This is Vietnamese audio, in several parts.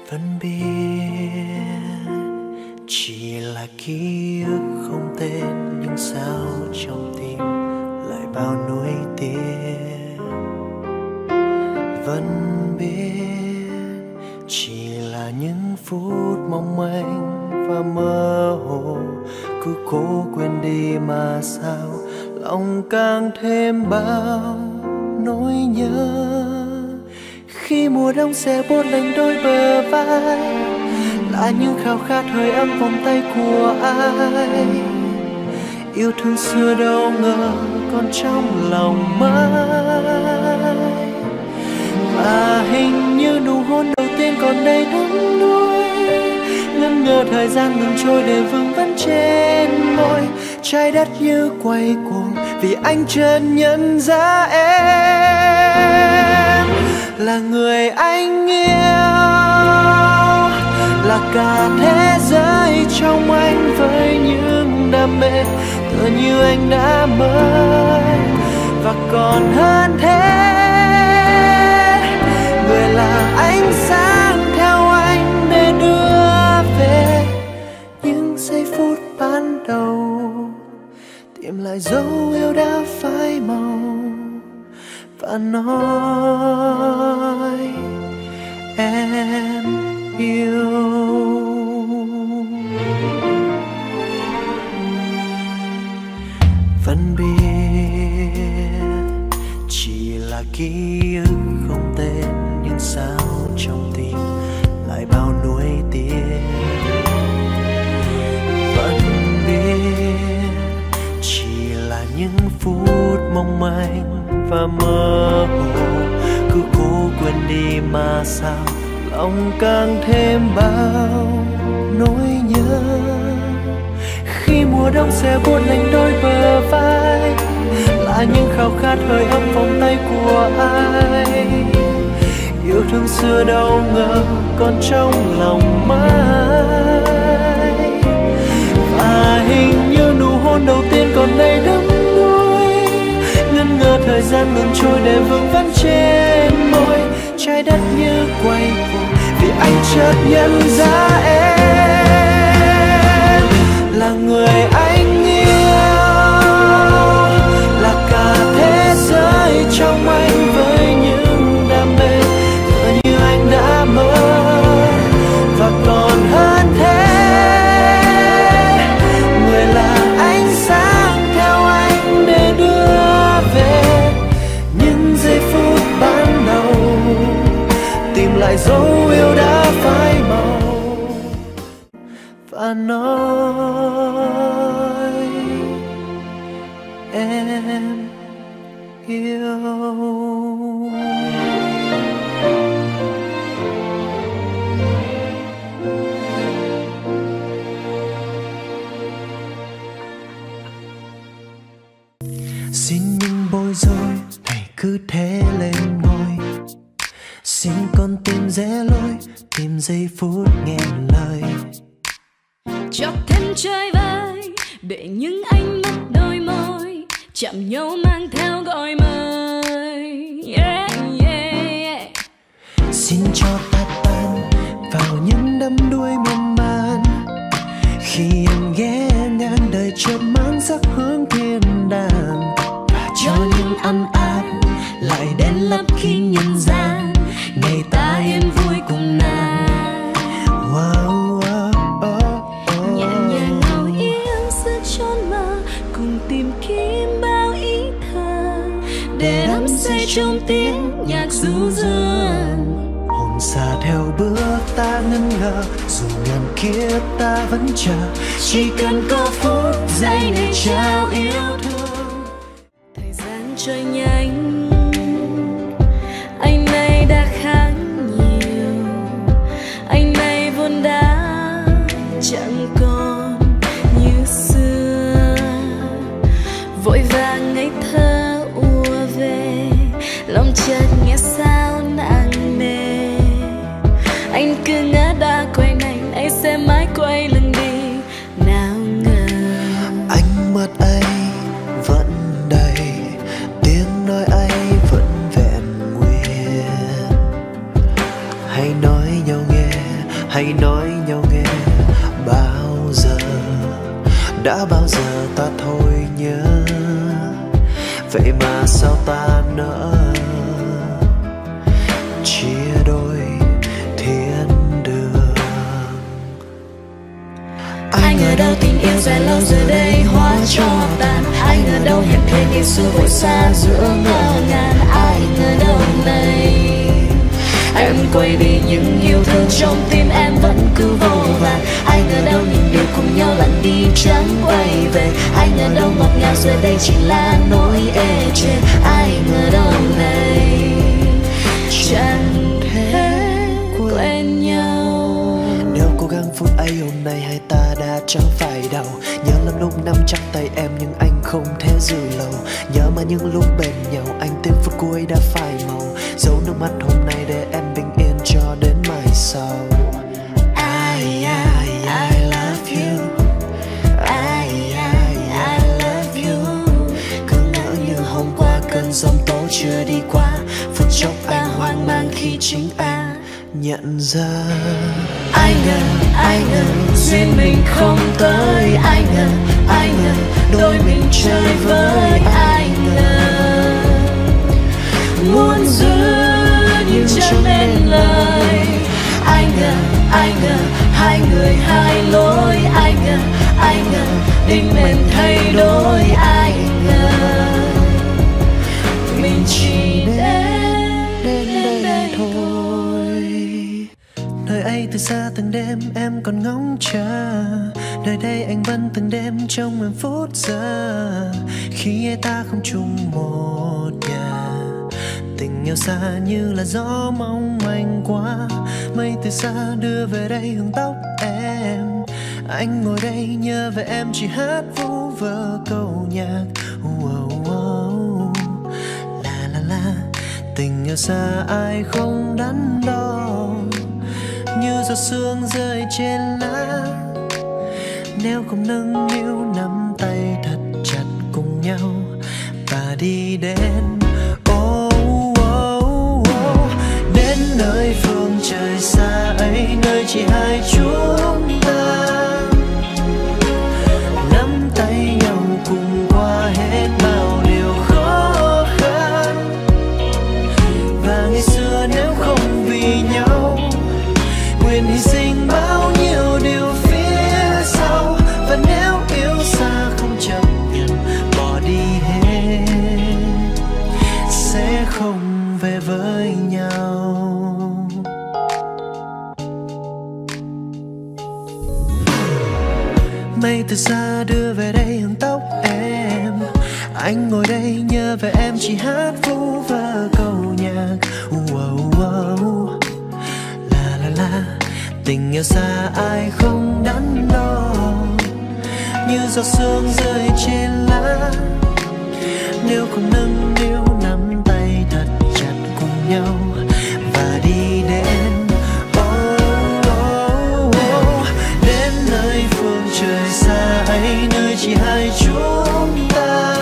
Vẫn biết chỉ là ký ức không tên, nhưng sao trong tim lại bao nuối tiếc. Vẫn biết chỉ là những phút mong manh và mơ hồ, cứ cố quên đi mà sao lòng càng thêm bao nỗi nhớ. Khi mùa đông sẽ buốt lạnh đôi bờ vai, là những khao khát hơi ấm vòng tay của ai. Yêu thương xưa đâu ngờ còn trong lòng mãi, và hình như nụ hôn đầu tiên còn đầy đắm đuối. Ngân ngơ thời gian ngừng trôi để vương vấn trên môi. Trái đất như quay cuồng vì anh chợt nhận ra em là người anh yêu, là cả thế giới trong anh với những đam mê tựa như anh đã mơ. Và còn hơn thế, người là ánh sáng theo anh để đưa về những giây phút ban đầu, tìm lại dấu yêu đã phai màu và nói em yêu. Vẫn biết chỉ là ký ức không tên, nhưng sao trong tim lại bao nuối tiếc. Vẫn biết chỉ là những phút mong manh và mơ hồ, cứ cố quên đi mà sao lòng càng thêm bao nỗi nhớ. Khi mùa đông sẽ buốt lạnh đôi bờ vai, là những khao khát hơi ấm vòng tay của ai. Yêu thương xưa đâu ngờ còn trong lòng mãi, và hình như nụ hôn đầu tiên còn đầy đắm đuối. Ngân ngơ thời gian ngừng trôi để vương vấn trên môi. Trái đất như quay cuồng vì anh chợt nhận ra em là người anh yêu, là cả thế giới trong anh với những đam mê tựa như anh đã mơ. Và còn hơn thế, người là ánh sáng theo anh để đưa về những giây phút ban đầu, tìm lại dấu yêu đã phai màu và nói em yêu. Xin đừng bối rối, hãy cứ thế lên ngôi. Xin con tìm rẽ lối, tìm giây phút nghẹn lời. Cho thêm chơi vơi để những ánh mắt đôi môi chạm nhau mang theo gọi mời. Yeah, yeah, yeah. Xin cho ta tan vào những đắm đuối miên man, khi em ghé ngang đời chợt mang sắc hướng thiên đàng. Và cho những ăn áp lại đến lấp khi nhân gian, ngày ta yên vui cùng nàng. Wow, wow, oh, oh. Nhẹ nhàng ngào yên giữa chốn mơ, cùng tìm kiếm bao ý thơ để đắm say trong tiếng nhạc du dương. Hồn xa theo bước ta ngân ngờ, dù ngàn kiếp ta vẫn chờ, chỉ cần có phút giây để trao yêu thương. Thời gian trôi nhanh, anh này đã khác nhiều, anh này vốn đã chẳng còn như xưa. Vội vàng ngây thơ ùa về, lòng chợt nghe sao nặng nề. Anh cứ ngỡ đã quay nhanh, anh sẽ mãi quay lưng đi. Nào ngờ Ánh mắt ấy vẫn đầy, tiếng nói ấy vẫn vẹn nguyên. Hãy nói nhau nghe vậy mà sao ta nỡ chia đôi thiên đường. Ai ngờ đâu tình yêu dài lâu giờ đây hóa cho tàn. Ai ngờ đâu hẹn thề ngày xưa vội xa giữa ngỡ ngàng. Ai ngờ đâu này em quay đi những yêu thương trong tim em vẫn cứ vô vàn. Ai ngờ đâu những điều cùng nhau lặn đi chẳng quay về. Ai ngờ đâu ngọt ngào giờ đây chỉ là nỗi ê chề. Ai ngờ đâu này chẳng thể quên nhau. Nếu cố gắng phút ấy hôm nay hai ta đã chẳng phải đầu. Nhớ lắm lúc nắm chặt tay em nhưng anh không thể giữ lâu. Nhớ mà những lúc bên nhau anh tiếng phút cuối đã phai màu. Giấu nước mắt hôm nay để em bình yên cho đến mai sau. I love you. I love you. Cứ ngỡ như hôm qua cơn giông tố chưa đi qua. Phút chốc anh hoang mang khi chính anh nhận ra. Ai ngờ duyên mình không tới. Ai ngờ đôi mình chơi với. Ai ngờ muốn giữ nhưng chẳng nên lời. Ai ngờ hai người hai lối. Ai ngờ định mệnh thay đổi. Ai ngờ mình chỉ đến đây thôi. Nơi ấy từ xa từng đêm em còn ngóng chờ. Nơi đây anh vẫn từng đêm trong em phút giờ. Khi ấy ta không chung một nhà. Tình yêu xa như là gió mong manh qua. Mây từ xa đưa về đây hương tóc em. Anh ngồi đây nhớ về em chỉ hát vu vơ câu nhạc. La la la. Tình yêu xa ai không đắn đo. Như giọt sương rơi trên lá. Nếu không nâng niu nắm tay thật chặt cùng nhau và đi đến đến nơi phương trời xa ấy, nơi chỉ hai chúng ta nắm tay nhau cùng qua hết bao điều khó khăn. Và ngày xưa nếu không vì nhau nguyện hy sinh bao nhiêu điều phía sau. Và nếu yêu xa không chấp nhận bỏ đi hết sẽ không về với nhau. Mây từ xa đưa về đây hương tóc em. Anh ngồi đây nhớ về em chỉ hát vu vơ câu nhạc. La la la. Tình yêu xa ai không đắn đo. Như giọt sương rơi trên lá. Nếu không nâng niu nắm tay thật chặt cùng nhau và đi đến đến nơi phương trời xa ấy, nơi chỉ hai chúng ta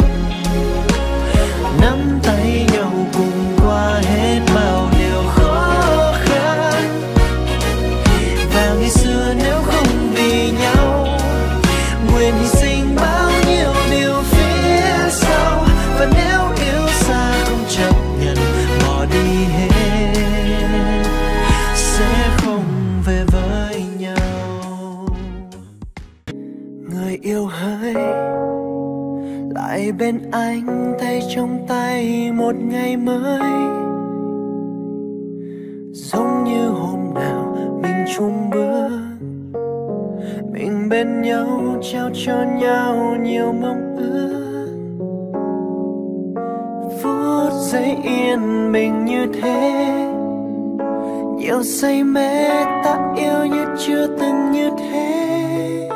nắm tay nhau cùng qua hết bao điều khó khăn. Và ngày xưa nếu không vì nhau nguyện hy sinh bao nhiêu điều phía sau. Và nếu yêu xa không chấp nhận bỏ đi hết sẽ không về với nhau. Người yêu hỡi lại bên anh, tay trong tay một ngày mới. Giống như hôm nào mình chung bữa, mình bên nhau trao cho nhau nhiều mong ước. Phút giây yên bình như thế, nhiều say mê ta yêu như chưa từng như thế.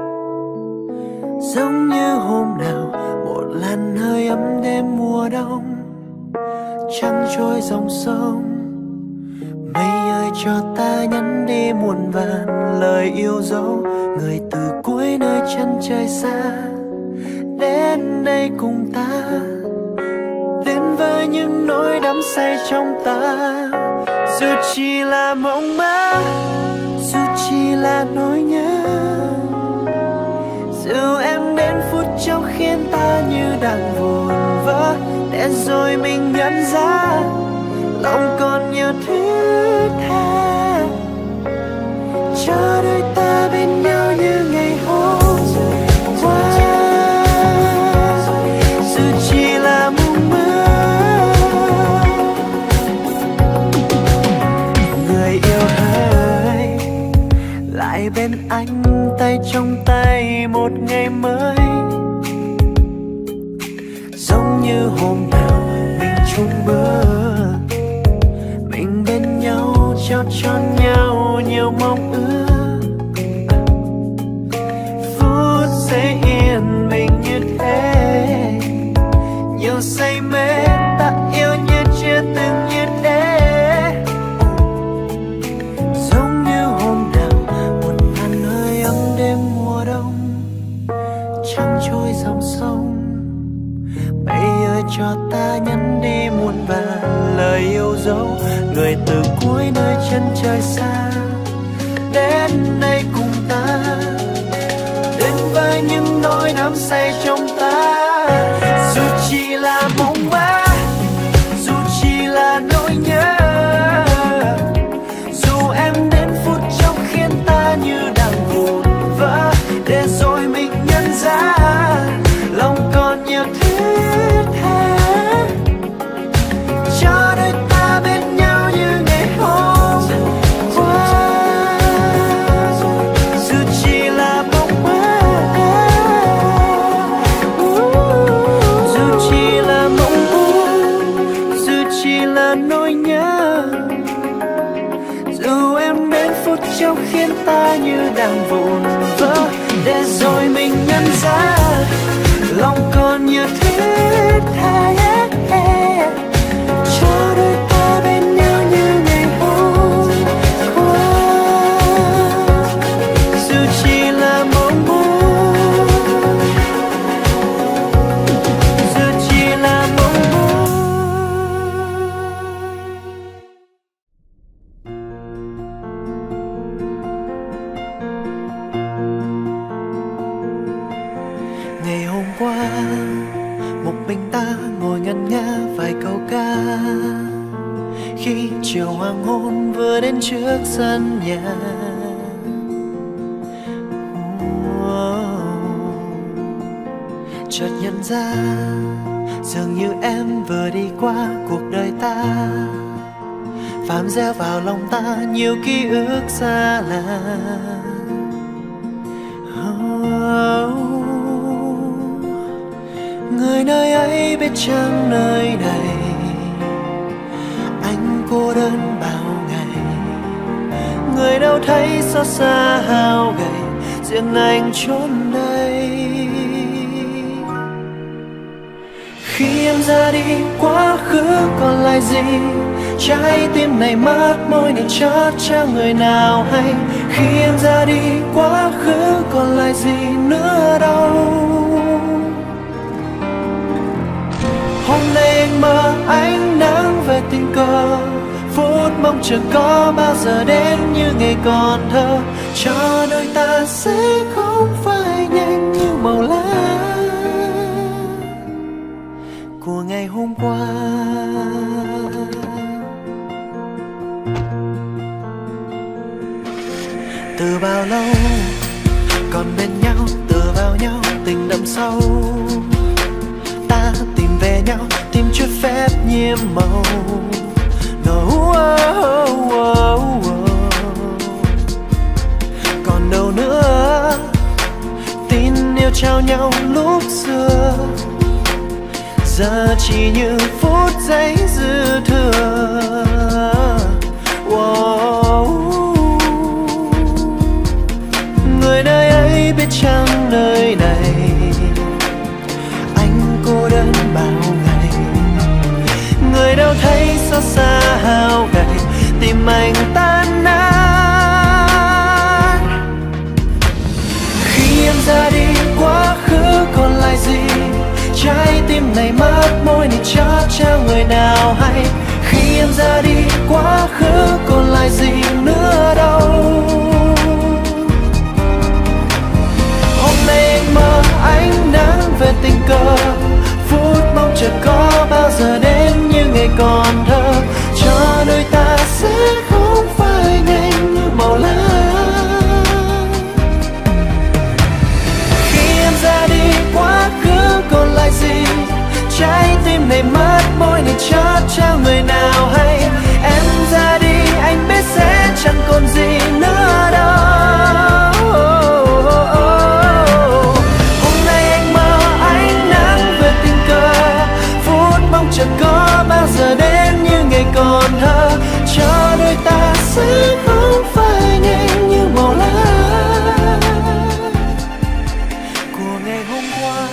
Giống như hôm nào một làn hơi ấm đêm mùa đông, trăng trôi dòng sông. Mây ơi cho ta nhắn đi muôn vàn lời yêu dấu. Người từ cuối nơi chân trời xa đến đây cùng ta, đến với những nỗi đắm say trong ta. Dù chỉ là mộng mơ, dù chỉ là nỗi nhớ, dù em đến phút trong khiến ta như đang vụn vỡ, để rồi mình nhận ra lòng còn nhiều thứ tha. Cho đôi ta bên nhau như ngày hôm qua, dù chỉ là mộng mơ. Người yêu hỡi, lại bên anh tay trong tay một ngày mới, giống như hôm nào mình chung bữa, mình bên nhau trao cho nhau nhiều mong ước. Phút giây yên bình như thế, nhiều say mê ta yêu như chưa từng như thế. Giống như hôm nào một làn hơi ấm đêm mùa đông, trăng trôi dòng sông. Bây giờ cho ta nhắn đi muôn vàn lời yêu dấu, người từ cuối nơi chân trời xa đến đây cùng ta, đến với những nỗi đắm say trong ta. Dù chỉ là mộng mơ, dù chỉ là nỗi nhớ, dù em đến phút chốc khiến ta như đang vụn vỡ, để rồi mình nhận ra lòng còn nhiều thứ tha. Cho đôi ta bên nhau như ngày hôm qua, dù chỉ là mộng mơ, dù chỉ là mộng buồn, dù chỉ là nỗi nhớ, dù em đến phút chốc khiến ta như đang vụn vỡ, để rồi mình nhận ra lòng còn nhiều thứ tha. Cho đôi ta bên nhau như ngày hôm qua, dù chỉ là mộng mơ, dù chỉ là mộng mơ. Ngày hôm qua một mình ta ngồi ngân nga vài câu ca, khi chiều hoàng hôn vừa đến trước sân nhà. Chợt nhận ra dường như em vừa đi qua cuộc đời ta, phàm gieo vào lòng ta nhiều ký ức xa lạ. Người nơi ấy biết chăng nơi này anh cô đơn bao ngày, người đâu thấy xót xa hao gầy, riêng anh chốn đây. Khi em ra đi quá khứ còn lại gì, trái tim này mất môi này chót cho người nào hay. Khi em ra đi quá khứ còn lại gì nữa đâu. Hôm nay anh mơ ánh nắng về tình cờ, phút mong chờ có bao giờ đến như ngày còn thơ. Cho đôi ta sẽ không phải nhanh như màu lá của ngày hôm qua. Từ bao lâu còn bên nhau, tựa vào nhau tình đậm sâu, ta tìm về nhau, tìm chút phép nhiệm màu. Còn đâu nữa tin yêu trao nhau lúc xưa, giờ chỉ như phút giây dư thừa. Người nơi ấy biết chăng nơi này anh cô đơn bao ngày, người đâu thấy xót xa hao gầy, tim anh tan nát. Khi em ra đi quá khứ còn lại gì, trái tim này mất môi này chót cho người nào hay. Khi em ra đi quá khứ còn lại gì nữa đâu. Hôm nay anh mơ ánh nắng tình cờ. Phút mong chờ có bao giờ đến như ngày còn thơ, cho đôi ta sẽ không phải nhanh như màu lá. Khi em ra đi quá khứ còn lại gì, trái tim này mất môi này chót trao người nào hay. Em ra đi anh biết sẽ chẳng còn gì nữa đâu. Hôm nay anh mơ ánh nắng về tình cờ, phút mong chờ có bao giờ đến như ngày còn thơ, cho đôi ta sẽ không phải nhanh như màu lá của ngày hôm qua.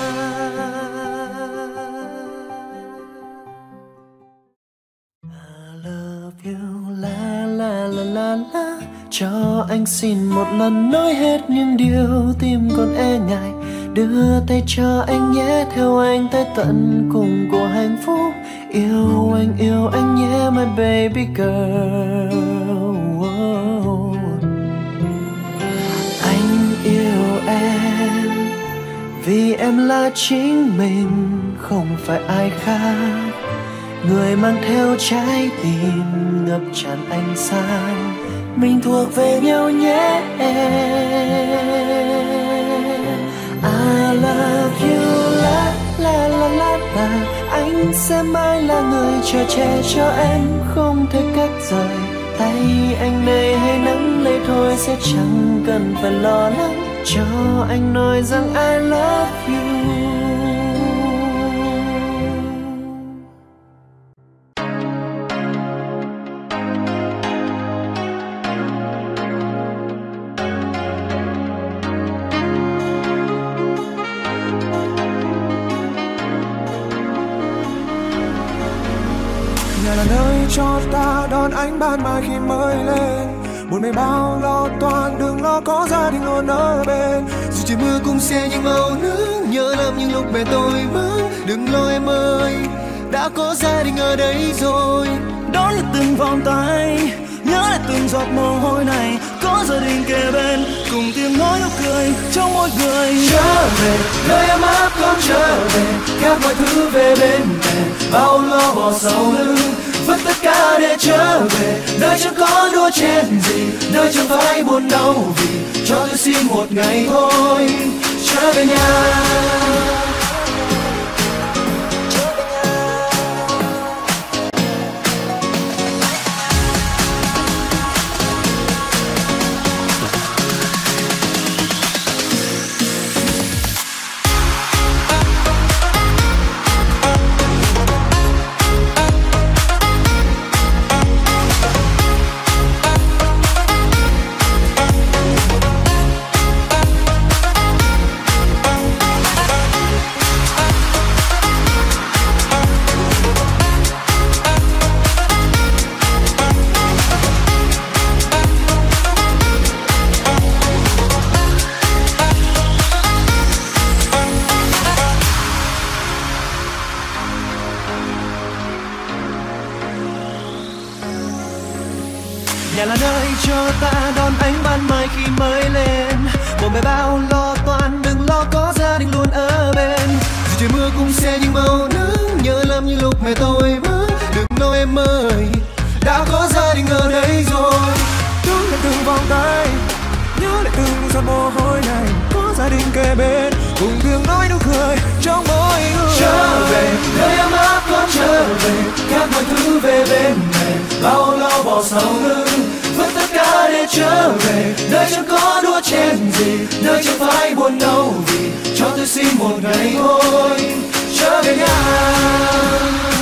I love you la la la la la. Cho anh xin một lần nói hết những điều tim còn e ngại, đưa tay cho anh nhé, theo anh tới tận cùng của hạnh phúc. Yêu anh nhé my baby girl. Anh yêu em vì em là chính mình, không phải ai khác. Người mang theo trái tim ngập tràn ánh sáng, mình thuộc về nhau nhé em. I love you la la la la la. Anh sẽ mãi là người chờ che cho em, không thể cách rời. Tay anh này hay nắm lấy thôi, sẽ chẳng cần phải lo lắng. Cho anh nói rằng I love you. Nhà là nơi cho ta đón ánh ban mai khi mới lên. Buồn bề bao lo toan, đừng lo có gia đình luôn ở bên. Dù trời mưa cũng sẽ những màu nước, nhớ lắm những lúc mẹ tôi mất. Đừng lo em ơi, đã có gia đình ở đây rồi. Đó là từng vòng tay, nhớ lại từng giọt mồ hôi này. Có gia đình kề bên, cùng tiếng nói nụ cười trong mỗi người. Trở về nơi em ấp con, trở về gác mọi thứ về bên mẹ, bao lo bỏ sau lưng, vứt tất cả để trở về. Nơi chẳng có đua chen gì, nơi chẳng phải buồn đau vì cho tôi xin một ngày thôi trở về nhà. Nhà là nơi cho ta đón ánh ban mai khi mới lên. Bồn bề bao lo toan, đừng lo có gia đình luôn ở bên. Dù trời mưa cũng sẽ những màu nước, nhớ lắm những lúc mẹ tôi mất. Đừng lo em ơi, đã có gia đình ở đây rồi. Đứng lại từng vòng tay, nhớ lại từng giọt mồ hôi này. Có gia đình kề bên, cùng tiếng nói nụ cười trong mỗi người. Trở về nơi em ấp con, trở về gác mọi thứ về bên mẹ, bao lo bỏ sau lưng, vứt tất cả để trở về. Nơi chẳng có đua chen gì, nơi chẳng phải buồn đau vì cho tôi xin một ngày thôi trở về nhà.